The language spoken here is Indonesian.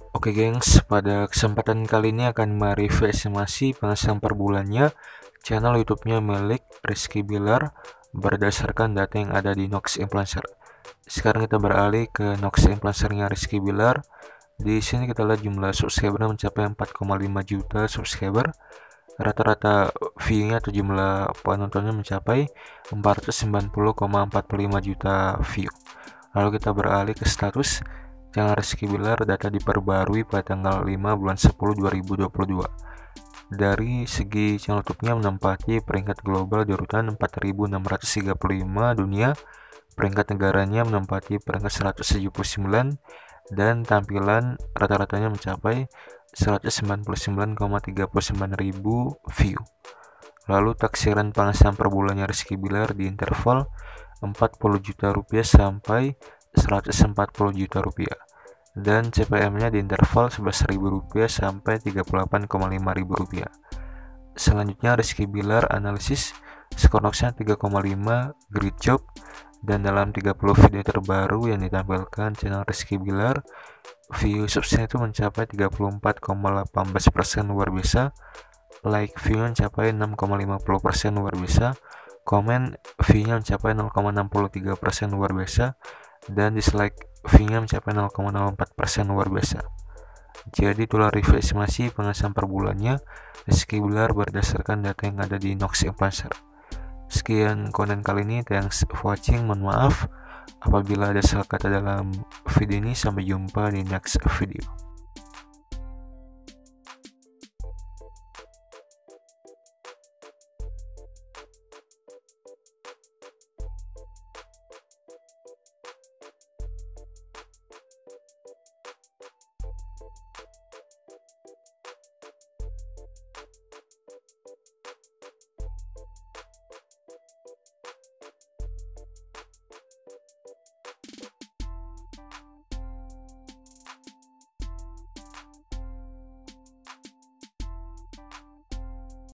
Oke gengs, pada kesempatan kali ini akan mereview estimasi penghasilan per bulannya channel YouTube-nya milik Rizky Bilar berdasarkan data yang ada di Nox Influencer. Sekarang kita beralih ke Nox Influencer-nya Rizky Bilar. Di sini kita lihat jumlah subscriber mencapai 4,5 juta subscriber. Rata-rata view-nya atau jumlah penontonnya mencapai 490,45 juta view. Lalu kita beralih ke status channel Rizky Bilar, data diperbarui pada tanggal 5 bulan 10 2022. Dari segi channel YouTube-nya menempati peringkat global di urutan 4635 dunia, peringkat negaranya menempati peringkat 179, dan tampilan rata-ratanya mencapai 199,39 ribu view. Lalu taksiran penghasilan per bulannya Rizky Bilar di interval 40 juta rupiah sampai 140 juta rupiah, dan CPM-nya di interval 11.000 rupiah sampai 38,5 ribu rupiah. Selanjutnya Rizky Bilar analisis skor Nox-nya 3,5, great job, dan dalam 30 video terbaru yang ditampilkan channel Rizky Bilar, view subsnya itu mencapai 34,18% luar biasa, like view-nya mencapai 6,50% luar biasa, komen view-nya mencapai 0,63% luar biasa, dan dislike view-nya mencapai 0,04% luar biasa. Jadi itulah review estimasi penghasilan per bulannya Rizky Bilar berdasarkan data yang ada di Nox Influencer. Sekian konten kali ini, thanks for watching. Mohon maaf apabila ada salah kata dalam video ini. Sampai jumpa di next video.